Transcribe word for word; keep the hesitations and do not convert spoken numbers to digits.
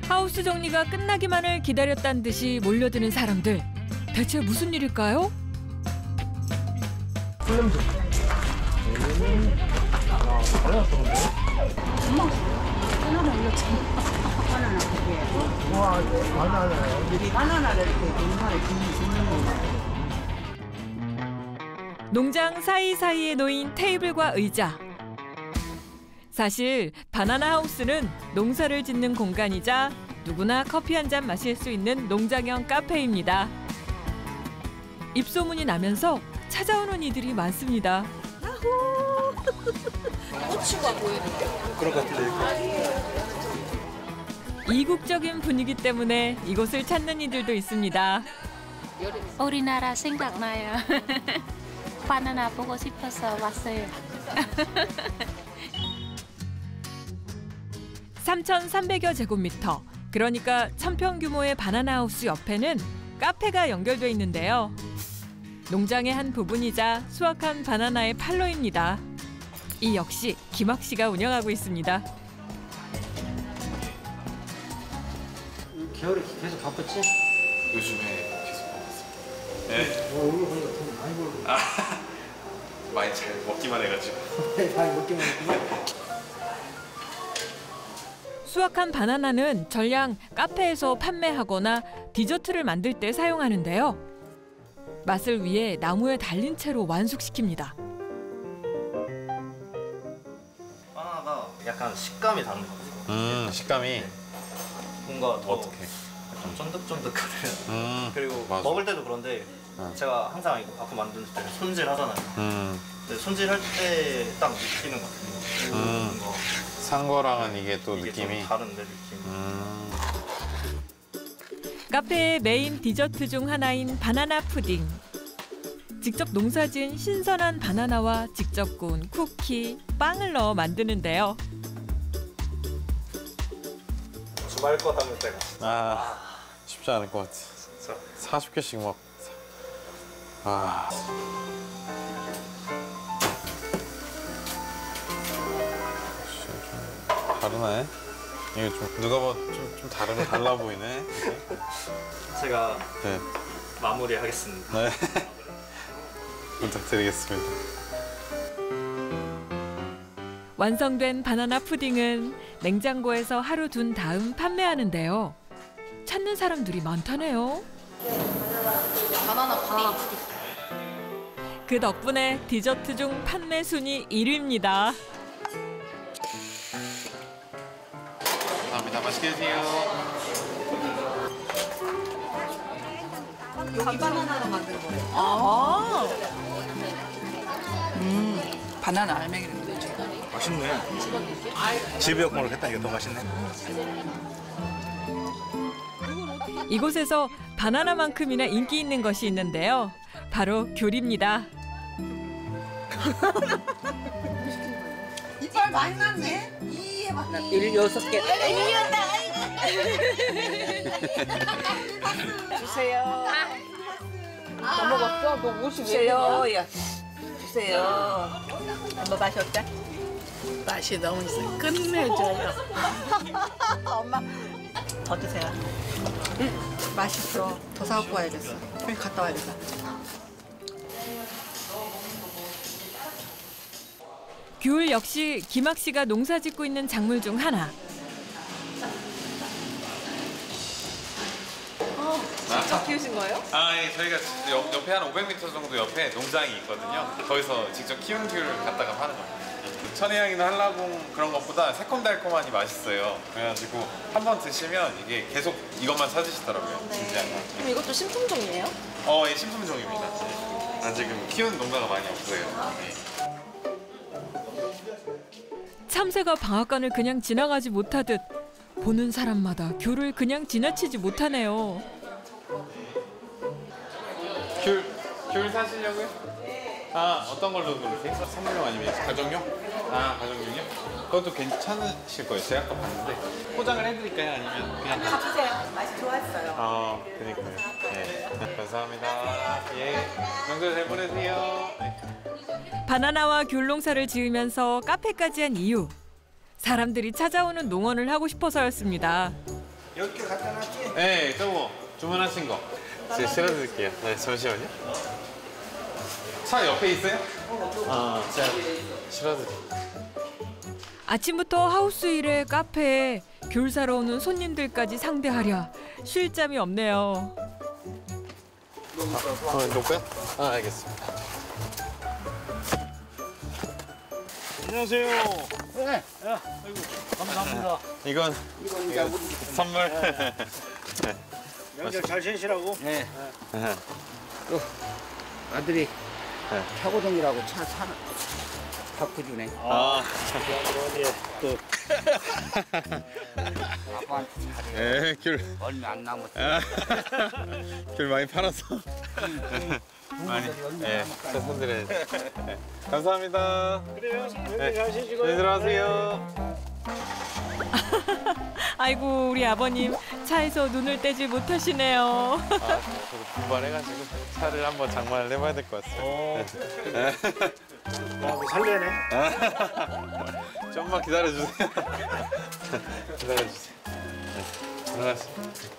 하우스 정리가 끝나기만을 기다렸다는 듯이 몰려드는 사람들. 대체 무슨 일일까요? 풀냄새. 아, 잘해놨어, 근데. 엄마, 바나나 올렸잖아. 바나나 그게. 와, 바나나요? 우리 바나나를 이렇게 농사를 짓는 거예요. 농장 사이사이에 놓인 테이블과 의자. 사실 바나나 하우스는 농사를 짓는 공간이자 누구나 커피 한 잔 마실 수 있는 농장형 카페입니다. 입소문이 나면서 찾아오는 이들이 많습니다. 꽃추가 보이는데? 그런 것 같은데. 이국적인 분위기 때문에 이곳을 찾는 이들도 있습니다. 우리나라 생각나요. 바나나 보고 싶어서 왔어요. 삼천삼백여 제곱미터, 그러니까 천평 규모의 바나나 하우스 옆에는 카페가 연결돼 있는데요. 농장의 한 부분이자 수확한 바나나의 판로입니다. 이 역시 김학 씨가 운영하고 있습니다. 겨울에 계속 바빴지? 요즘에 계속 먹었습니다. 네. 어, 얼굴 보니까 돈 많이 벌고. 아, 많이 잘 먹기만 해가지고. 많이 먹기만 했구나. 수확한 바나나는 전량 카페에서 판매하거나 디저트를 만들 때 사용하는데요. 맛을 위해 나무에 달린 채로 완숙시킵니다. 바나나가 약간 식감이 다른 것 같아요. 음, 식감이 뭔가 더 어떻게? 약간 쫀득쫀득하대요. 음, 그리고 맞아. 먹을 때도 그런데 응. 제가 항상 이거 바꾸 만들 때 손질하잖아요. 음, 근데 손질할 때 딱 느끼는 것 같아요. 음. 뭔가 산 거랑은 이게 또 이게 느낌이. 좀 다른데 느낌이. 음, 카페의 메인 디저트 중 하나인 바나나 푸딩. 직접 농사지은 신선한 바나나와 직접 구운 쿠키, 빵을 넣어 만드는데요. 주말 것 하면 제가 아, 쉽지 않을 것 같아. 진짜 사십 개씩 막. 아. 다르네. 이게 좀 누가 봐도 좀, 좀 다르네. 달라 보이네. 제가 네. 마무리하겠습니다. 네. 부탁드리겠습니다. 완성된 바나나 푸딩은 냉장고에서 하루 둔 다음 판매하는데요. 찾는 사람들이 많다네요. 바나나 바나나 푸딩. 그 덕분에 디저트 중 판매 순위 일 위입니다. 감사합니다. 맛있게 드세요. 여기 바나나로 만든 거예요. 아. 음, 바나나 알맹이를 넣죠. 맛있네. 집에 먹으면 했다 이게 더 맛있네. 이곳에서 바나나만큼이나 인기 있는 것이 있는데요. 바로 귤입니다. 이빨 많이 났네. 이해 봐. 열여섯 개. 주세요. 다 먹었어? 너 옷이 주세요. 야. 주세요. 엄마 맛이 어때? 맛이 너무 있어. 끝내줘요. 엄마 더 드세요. 응, 맛있어. 더 사갖고 와야겠어. 여기 갔다 와야겠다. 귤 역시 김학 씨가 농사짓고 있는 작물 중 하나. 직접 키우신 거예요? 아, 예, 저희가 옆, 옆에 한 오백 미터 정도 옆에 농장이 있거든요. 거기서 직접 키운 귤을 갖다가 파는 겁니다. 천혜향이나 한라봉 그런 것보다 새콤달콤하니 맛있어요. 그래가지고 한 번 드시면 이게 계속 이것만 찾으시더라고요. 네. 진짜. 그럼 이것도 신품종이에요? 어, 예, 신품종입니다. 네. 아, 지금 키우는 농가가 많이 없어요. 네. 참새가 방앗간을 그냥 지나가지 못하듯 보는 사람마다 귤을 그냥 지나치지 못하네요. 귤, 귤 사시려고요? 아, 어떤 걸로 고르세요? 선물용 아니면 가정용? 아, 가정용이요? 그것도 괜찮으실 거예요. 제가 아까 봤는데. 포장을 해드릴까요? 아니면 그냥? 다 주세요. 맛이 좋았어요. 아, 그러니까요. 네. 감사합니다. 예. 명절 잘 보내세요. 네. 바나나와 귤 농사를 지으면서 카페까지 한 이유. 사람들이 찾아오는 농원을 하고 싶어서였습니다. 열 개 갖다 놨지? 네, 저거 주문하신 거. 제가 실어드릴게요. 네, 잠시만요. 차 옆에 있어요? 아, 제가 실어드릴게요. 아침부터 하우스 일에 카페에 귤 사러 오는 손님들까지 상대하랴 쉴 잠이 없네요. 어, 놓을까요? 아, 알겠습니다. 안녕하세요. 네. 야, 아이고, 감사합니다. 이건 이거 이제 우리 선물. 명절 잘 지내시라고. 네. 네. 또 아들이 네. 타고 다니라고 차 사는 바꿔주네. 아, 어디 또 아빠한테 잘해. 네, 귤. 얼마 안 남았어. 아, 귤 많이 팔아서. 많이. 네, 저 손들에. 네. 감사합니다. 그래요. 명절 네. 잘 지내시고요. 네, 들어가세요. 아이고 우리 아버님 차에서 눈을 떼지 못하시네요. 아, 저도 분발해가지고 차를 한번 장만을 해봐야 될 것 같아요. 어. 마음이 설레네. 좀만 기다려주세요. 기다려주세요. 네, 들어가세요.